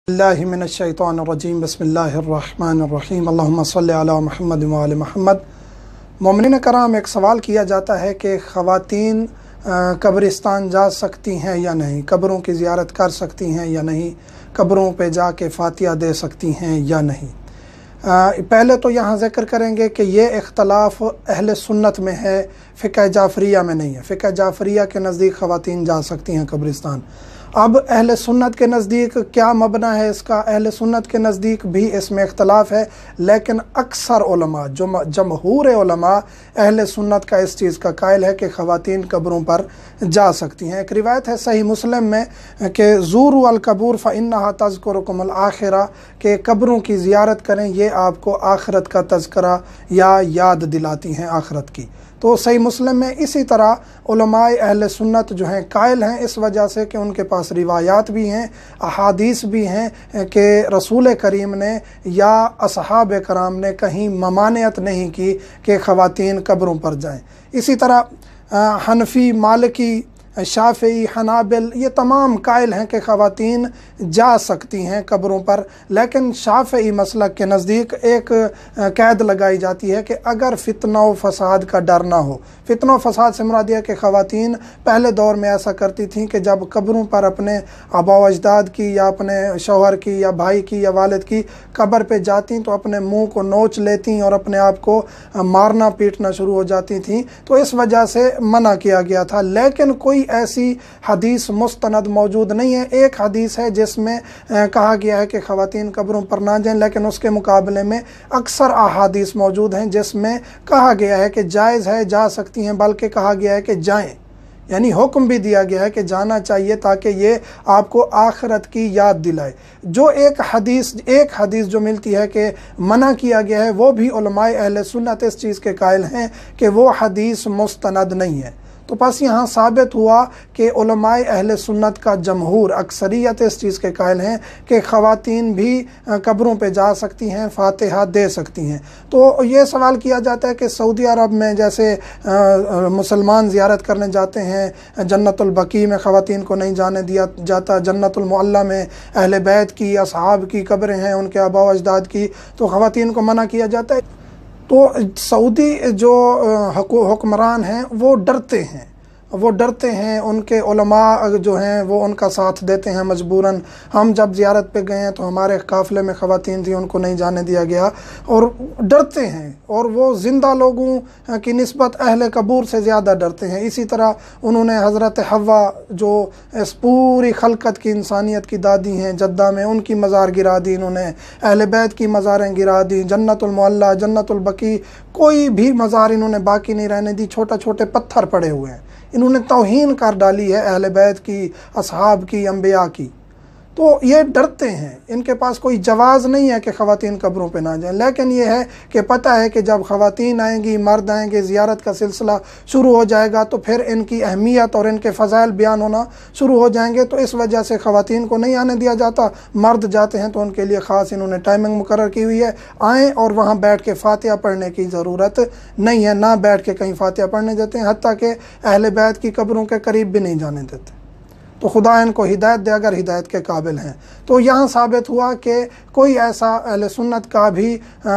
اللہ من الشیطان الرجیم بسم اللہ الرحمن الرحیم اللہم صلی علی محمد وآل محمد۔ مومنین کرام، ایک سوال کیا جاتا ہے کہ خواتین قبرستان جا سکتی ہیں یا نہیں، قبروں کی زیارت کر سکتی ہیں یا نہیں، قبروں پہ جا کے فاتحہ دے سکتی ہیں یا نہیں۔ پہلے تو یہاں ذکر کریں گے کہ یہ اختلاف اہل سنت میں ہے، فقہ جعفریہ میں نہیں ہے۔ فقہ جعفریہ کے نزدیک خواتین جا سکتی ہیں قبرستان۔ اب اہل سنت کے نزدیک کیا مبنی ہے اس کا؟ اہل سنت کے نزدیک بھی اس میں اختلاف ہے، لیکن اکثر علماء، جمہور علماء اہل سنت کا اس چیز کا قائل ہے کہ خواتین قبروں پر جا سکتی ہیں۔ ایک روایت ہے صحیح مسلم میں کہ زوروا القبور فإنہا تذکرکم الآخرہ، کہ قبروں کی زیارت کریں، یہ آپ کو آخرت کا تذکرہ یا یاد دلاتی ہیں آخرت کی۔ تو صحیح مسلم میں اسی طرح علماء اہل سنت جو ہیں قائل ہیں، اس وجہ سے کہ ان کے پاس روایات بھی ہیں، احادیث بھی ہیں کہ رسول کریم نے یا اصحاب کرام نے کہیں ممانعت نہیں کی کہ خواتین قبروں پر جائیں۔ اسی طرح حنفی، مالکی، شافعی، حنابل یہ تمام قائل ہیں کہ خواتین جا سکتی ہیں قبروں پر، لیکن شافعی مسلک کے نزدیک ایک قید لگائی جاتی ہے کہ اگر فتنہ و فساد کا ڈر نہ ہو۔ فتنہ و فساد سے مراد یہ کہ خواتین پہلے دور میں ایسا کرتی تھیں کہ جب قبروں پر اپنے آبا و اجداد کی یا اپنے شوہر کی یا بھائی کی یا والد کی قبر پہ جاتیں تو اپنے منہ کو نوچ لیتیں اور اپنے آپ کو مارنا پیٹنا شروع ہو جاتی تھیں، تو اس وجہ سے منع کیا گیا تھا۔ لیکن کوئی ایسی حدیث مستند موجود نہیں ہے۔ ایک حدیث ہے جس میں کہا گیا ہے کہ خواتین قبروں پر نہ جائیں، لیکن اس کے مقابلے میں اکثر احادیث موجود ہیں جس میں کہا گیا ہے کہ جائز ہے، جا سکتی ہیں، بلکہ کہا گیا ہے کہ جائیں، یعنی حکم بھی دیا گیا ہے کہ جانا چاہیے تاکہ یہ آپ کو آخرت کی یاد دلائے۔ جو ایک حدیث جو ملتی ہے کہ منع کیا گیا ہے، وہ بھی علماء اہل سنت اس چیز کے قائل ہیں کہ وہ حدیث مستند نہیں ہے۔ تو پس یہاں ثابت ہوا کہ علماء اہل سنت کا جمہور، اکثریت اس چیز کے قائل ہیں کہ خواتین بھی قبروں پہ جا سکتی ہیں، فاتحہ دے سکتی ہیں۔ تو یہ سوال کیا جاتا ہے کہ سعودی عرب میں جیسے مسلمان زیارت کرنے جاتے ہیں، جنت البقیع میں خواتین کو نہیں جانے دیا جاتا، جنت المعلی میں اہل بیت کی، اصحاب کی قبریں ہیں، ان کے آباء و اجداد کی، تو خواتین کو منع کیا جاتا ہے۔ تو سعودی جو حکمران ہیں وہ ڈرتے ہیں، ان کے علماء جو ہیں وہ ان کا ساتھ دیتے ہیں مجبوراً۔ ہم جب زیارت پہ گئے ہیں تو ہمارے قافلے میں خواتین تھیں، ان کو نہیں جانے دیا گیا، اور ڈرتے ہیں، اور وہ زندہ لوگوں کی نسبت اہل قبور سے زیادہ ڈرتے ہیں۔ اسی طرح انہوں نے حضرت حوا جو اس پوری خلقت کی انسانیت کی دادی ہیں جدہ میں، ان کی مزار گرا دی، انہوں نے اہل بیت کی مزاریں گرا دی، جنت المعلی، جنت البقیع، کوئی بھی مزار انہوں نے باقی نہیں رہنے دی، چھوٹے چھوٹے پتھر پڑے ہوئے ہیں۔ انہوں نے توہین کر ڈالی ہے اہل بیت کی، اصحاب کی، انبیاء کی۔ تو یہ ڈرتے ہیں، ان کے پاس کوئی جواز نہیں ہے کہ خواتین قبروں پہ نہ جائیں، لیکن یہ ہے کہ پتہ ہے کہ جب خواتین آئیں گی، مرد آئیں گے، زیارت کا سلسلہ شروع ہو جائے گا تو پھر ان کی اہمیت اور ان کے فضائل بیان ہونا شروع ہو جائیں گے، تو اس وجہ سے خواتین کو نہیں آنے دیا جاتا۔ مرد جاتے ہیں تو ان کے لیے خاص انہوں نے ٹائمنگ مقرر کی ہوئی ہے، آئیں اور وہاں بیٹھ کے فاتحہ پڑھنے کی ضرورت نہیں ہے، نہ بیٹھ کے کہیں فاتحہ پڑھنے دیتے ہیں، حتیٰ کہ اہل بیت کی قبروں کے قریب بھی نہیں جانے دیتے۔ تو خدا ان کو ہدایت دے اگر ہدایت کے قابل ہیں۔ تو یہاں ثابت ہوا کہ کوئی ایسا اہل سنت کا بھی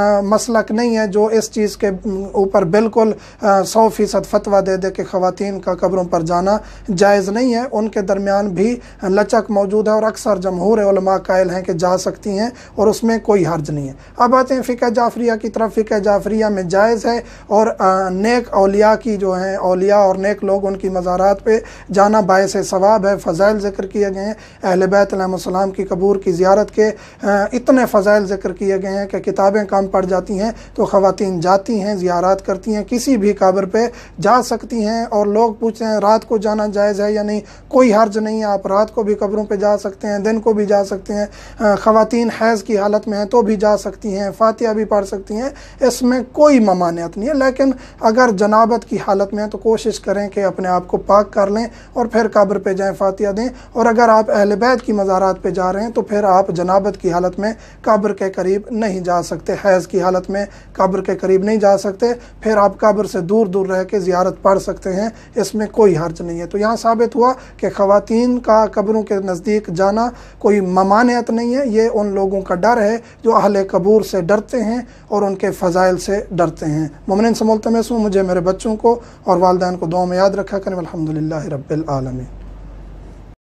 مسلک نہیں ہے جو اس چیز کے اوپر بالکل 100% فتویٰ دے دے کہ خواتین کا قبروں پر جانا جائز نہیں ہے۔ ان کے درمیان بھی لچک موجود ہے، اور اکثر جمہور علماء قائل ہیں کہ جا سکتی ہیں اور اس میں کوئی حرج نہیں ہے۔ اب آتے ہیں فقہ جعفریہ کی طرف۔ فقہ جعفریہ میں جائز ہے، اور نیک اولیاء کی جو ہیں اولیاء اور نیک لوگ، ان کی مزارات پہ جانا باعث ثواب ہے۔ فضائل ذکر کیے گئے ہیں، اہل بیت علیہ السلام کی قبور کی زیارت کے اتنے فضائل ذکر کیے گئے ہیں کہ کتابیں کام پڑ جاتی ہیں۔ تو خواتین جاتی ہیں، زیارات کرتی ہیں، کسی بھی قبر پہ جا سکتی ہیں۔ اور لوگ پوچھتے ہیں رات کو جانا جائز ہے یا نہیں؟ کوئی حرج نہیں ہے، آپ رات کو بھی قبروں پہ جا سکتے ہیں، دن کو بھی جا سکتے ہیں۔ خواتین حیض کی حالت میں ہیں تو بھی جا سکتی ہیں، فاتحہ بھی پڑھ سکتی ہیں، اس میں کوئی ممانعت نہیں ہے۔ لیکن اگر جنابت کی حالت میں ہیں تو کوشش کریں کہ اپنے آپ کو پاک کر لیں اور پھر قبر پہ جائیں، فاتحہ دیں۔ اور اگر آپ اہل بیت کی مزارات پہ جا رہے ہیں تو پھر آپ جنابت کی حالت میں قبر کے قریب نہیں جا سکتے، حیض کی حالت میں قبر کے قریب نہیں جا سکتے، پھر آپ قبر سے دور دور رہ کے زیارت پڑھ سکتے ہیں، اس میں کوئی حرج نہیں ہے۔ تو یہاں ثابت ہوا کہ خواتین کا قبروں کے نزدیک جانا کوئی ممانعت نہیں ہے، یہ ان لوگوں کا ڈر ہے جو اہل قبور سے ڈرتے ہیں اور ان کے فضائل سے ڈرتے ہیں۔ مومنین سے ملتمس ہوں مجھے، میرے بچوں کو اور والدین کو دعاؤں میں یاد رکھا کریں۔ الحمدللہ رب العالمین۔